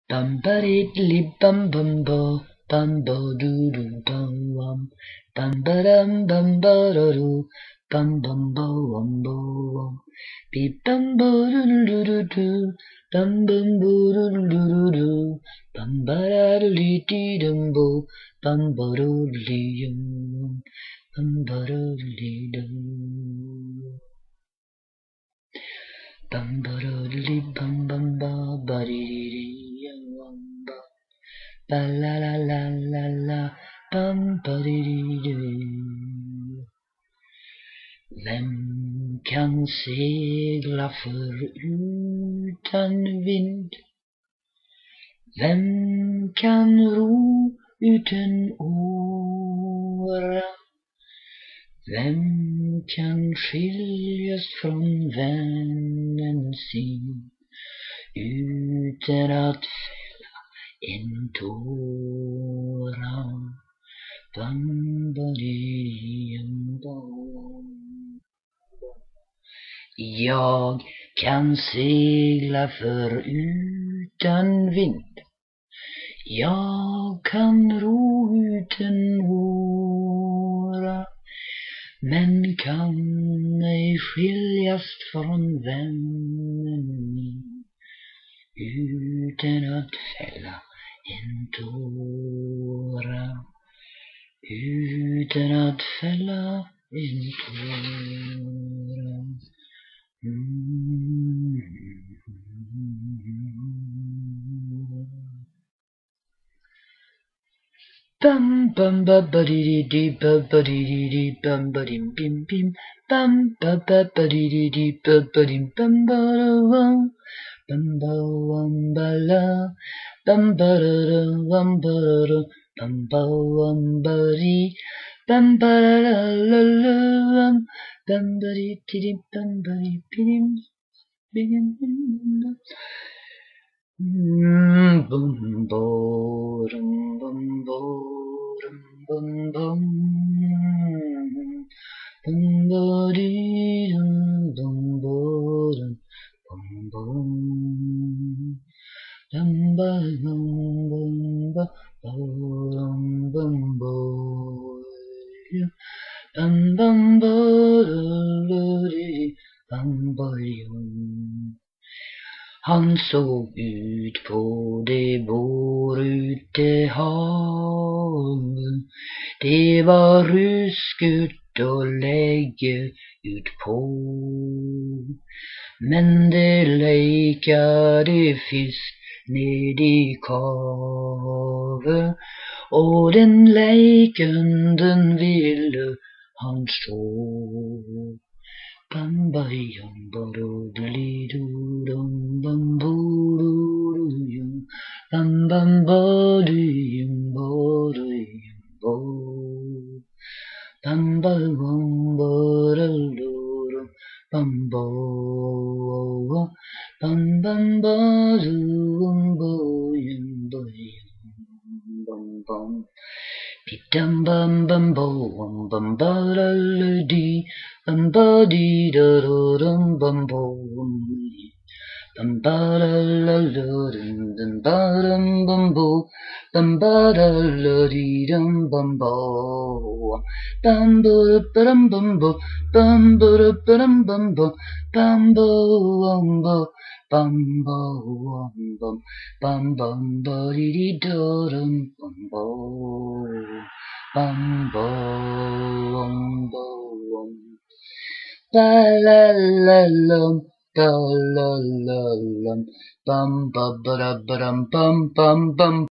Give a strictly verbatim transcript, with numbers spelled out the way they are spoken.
Bum ba diddly bum bum bo, bum bo doo doo bum wum, bum ba dum bum ba da doo, bum bum bo wum bo wum, beep bum bo doo doo doo doo, bum bum bo doo doo doo doo, bum ba da dee dee dum bo, bum ba doo dee yum, bum ba doo dee dum. Bum ba doo dee bum bum ba ba dee dee dee yum wum ba. Ba la la la la la, bum ba dee dee dee. Vem kan segla för utan vind? Vem kan ro utan åra? Vem kan skiljas från vännen sin utan att fälla en tåra? Bum ba dee bum. Jag kan segla för utan vind. Jag kan ro utan åra, men kan ej skiljas från vännen min utan att fälla en tåra, utan att fälla en tåra. Mm. Bum bum ba ba dee dee dee ba ba dee dee dee bum ba dim bim bim bum ba ba ba dee dee dee ba ba dim bum ba da wum bum ba wum ba la bum ba da da wum ba da da bum ba wum ba dee bum ba da da la la wum bum ba dee dee dee bum ba dee bim bim bim bum bo dum bum bo dum bum bum bum bo dee dum bum bo dum bum bum dum ba dum bum ba dum bum bo dum bum bo dee bum bo dum. Han såg ut på det vårute havet. Det var ruskigt och lägge ut på. Men det lekade fisk ned i kavet, och den leken den ville han stå. Bum ba yum ba do dee doo dum bum boo doo yum bum bum ba dee yum ba dee yum bo bum ba bum ba da doo dum bum bo bum bum ba doo bo yum ba yum bum bum. Beep dum bum bum bo bum bum ba da la dee bum ba dee da da dum bum bo bum ba da la la dum dum ba dum bum bo bum ba da la dee dum bum bo bum bo da dum bum bo bum bo da dum bum bo bum bo bum bo bum bo bum bum bum ba dee dee da dum bum bo bum bo bum bo ba la la lum ba la la lum bum ba ba da ba dum bum bum bum.